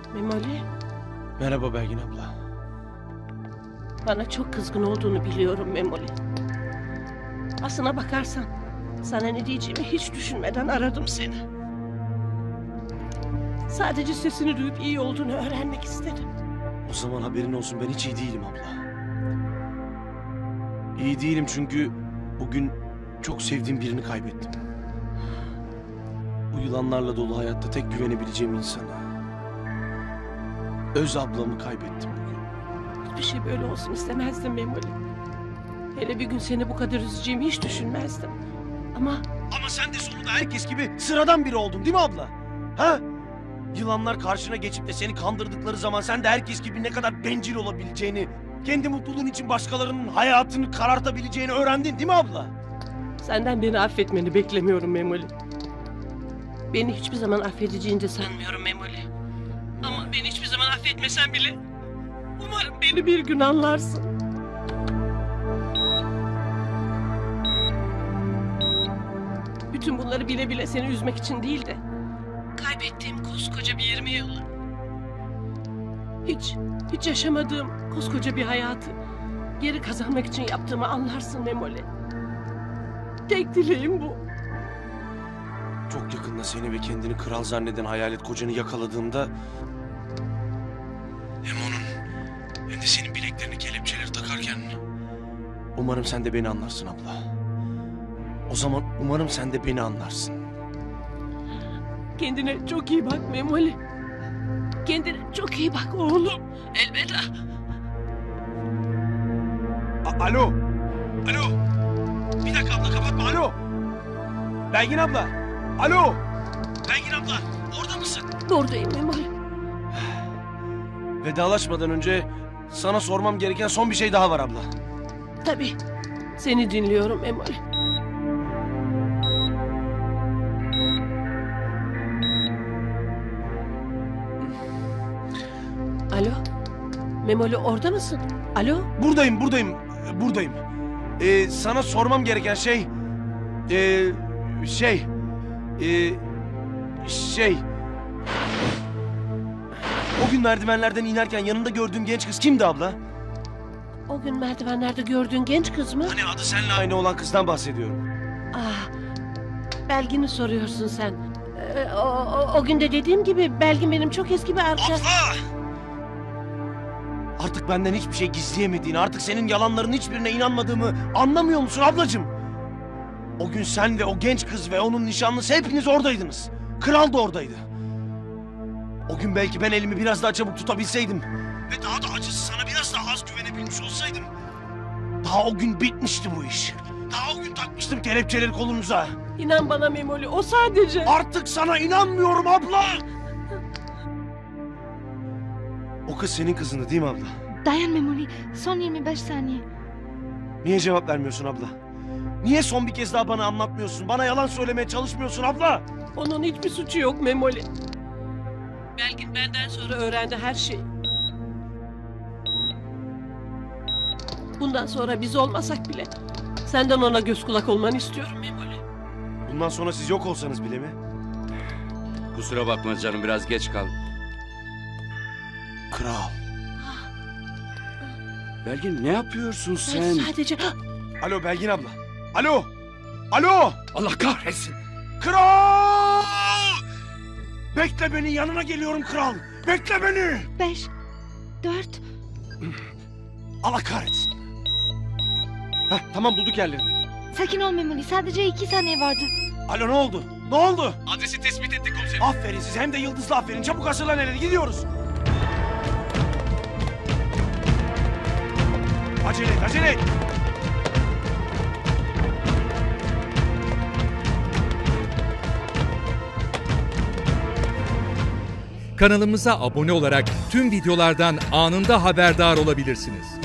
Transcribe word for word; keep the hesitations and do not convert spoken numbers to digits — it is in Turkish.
Memoli, Merhaba Belgin abla. bana çok kızgın olduğunu biliyorum Memoli. Aslına bakarsan sana ne diyeceğimi hiç düşünmeden aradım seni. Sadece sesini duyup iyi olduğunu öğrenmek istedim. O zaman haberin olsun, ben hiç iyi değilim abla. İyi değilim çünkü bugün çok sevdiğim birini kaybettim. Bu yılanlarla dolu hayatta tek güvenebileceğim insanı. Öz ablamı kaybettim bugün. Hiçbir şey böyle olsun istemezdim Memoli. Hele bir gün seni bu kadar üzeceğimi hiç düşünmezdim. Ama... Ama sen de sonunda herkes gibi sıradan biri oldun değil mi abla? Ha? Yılanlar karşına geçip de seni kandırdıkları zaman sen de herkes gibi ne kadar bencil olabileceğini, kendi mutluluğun için başkalarının hayatını karartabileceğini öğrendin değil mi abla? Senden beni affetmeni beklemiyorum Memoli. Beni hiçbir zaman affedeceğini de sanmıyorum Memoli. Ama beni hiçbir zaman affetmesen bile umarım beni bir gün anlarsın. Bütün bunları bile bile seni üzmek için değil de kaybettiğim koskoca bir yirmi yılı, hiç, hiç yaşamadığım koskoca bir hayatı geri kazanmak için yaptığımı anlarsın Memoli. Tek dileğim bu. Çok yakında seni ve kendini kral zanneden hayalet kocanı yakaladığımda... hem onun hem de senin bileklerini kelepçeleri takarken... umarım sen de beni anlarsın abla. O zaman umarım sen de beni anlarsın. Kendine çok iyi bak Memoli. Kendine çok iyi bak oğlum. Elveda. A- Alo. Alo. Bir dakika abla, kapatma. Alo. Belgin abla. Alo. Belgin abla, orada mısın? Buradayım Memoli. Vedalaşmadan önce sana sormam gereken son bir şey daha var abla. Tabii. Seni dinliyorum Memoli. Alo. Memoli orada mısın? Alo. Buradayım, buradayım, buradayım. Ee, sana sormam gereken şey... Ee, şey... Ee, şey... O gün merdivenlerden inerken yanında gördüğüm genç kız kimdi abla? O gün merdivenlerde gördüğün genç kız mı? Hani adı seninle aynı olan kızdan bahsediyorum. Ah, Belgin'i soruyorsun sen. Ee, o, o, o gün de dediğim gibi Belgin benim çok eski bir arkadaşım. Abla! Artık benden hiçbir şey gizleyemediğini, artık senin yalanların hiçbirine inanmadığımı anlamıyor musun ablacığım? O gün sen ve o genç kız ve onun nişanlısı hepiniz oradaydınız. Kral da oradaydı. O gün belki ben elimi biraz daha çabuk tutabilseydim ve daha da acısı sana biraz daha az güvenebilmiş olsaydım, daha o gün bitmişti bu iş. Daha o gün takmıştım kelepçeleri kolunuza. İnan bana Memoli, o sadece... Artık sana inanmıyorum abla! O kız senin kızındı değil mi abla? Dayan Memoli, son yirmi beş saniye. Niye cevap vermiyorsun abla? Niye son bir kez daha bana anlatmıyorsun? Bana yalan söylemeye çalışmıyorsun abla? Onun hiçbir suçu yok Memoli. Belgin benden sonra öğrendi her şeyi. Bundan sonra biz olmasak bile senden ona göz kulak olmanı istiyorum Memoli. Bundan sonra siz yok olsanız bile mi? Kusura bakma canım, biraz geç kaldım. Kral. Belgin, ne yapıyorsun sen? Ben sadece... Alo Belgin abla. Alo. Alo. Allah kahretsin. Kral! Bekle beni, yanına geliyorum kral. Bekle beni. Beş, dört... Allah kahretsin. Heh, tamam, bulduk yerlerini. Sakin ol Memoli, sadece iki saniye vardı. Alo, ne oldu? Ne oldu? Adresi tespit ettik komiserim. Aferin size, hem de yıldızlı aferin. Çabuk hazırlan, hele gidiyoruz. Acele et, acele et. Kanalımıza abone olarak tüm videolardan anında haberdar olabilirsiniz.